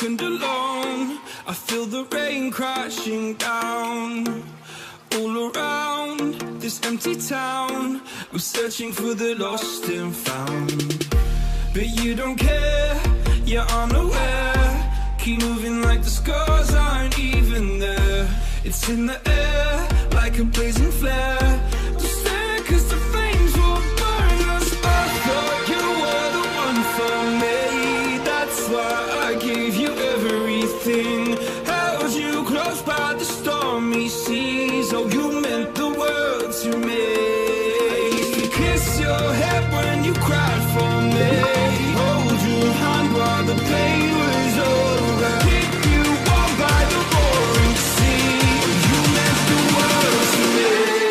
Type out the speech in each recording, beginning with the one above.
and alone. I feel the rain crashing down all around this empty town. I'm searching for the lost and found, but you don't care, you're unaware. Keep moving like the scars aren't even there. It's in the air like a blazing flare. Just stare, cause the flames will burn us. I thought you were the one for me. That's why I gave you everything. Held you close by the stormy seas. Oh, you meant the world to me. I used to kiss your head when you cried for me. Hold your hand while the pain was over. Keep you warm by the roaring sea. You meant the world to me.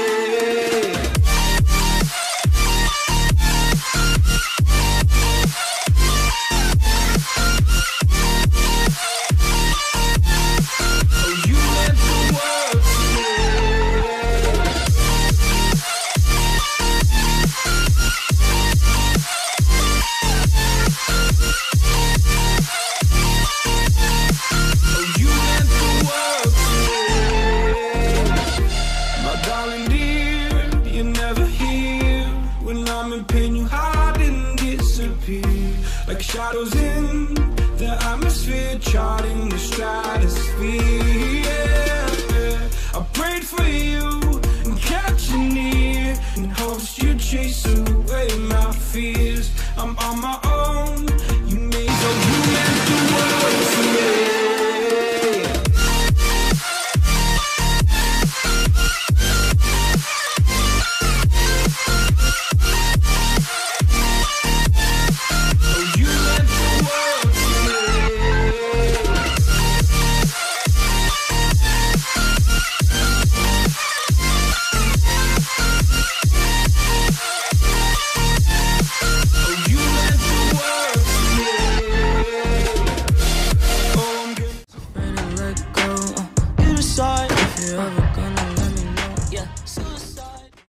Oh, you meant the world to me. Oh, you meant the world to me. My darling dear, you're never here. When I'm in pain, you hide and disappear. Like shadows in the atmosphere, charting the stratosphere. Yeah. I prayed for you and kept you near, in hopes you'd chase away my fears. I'm on my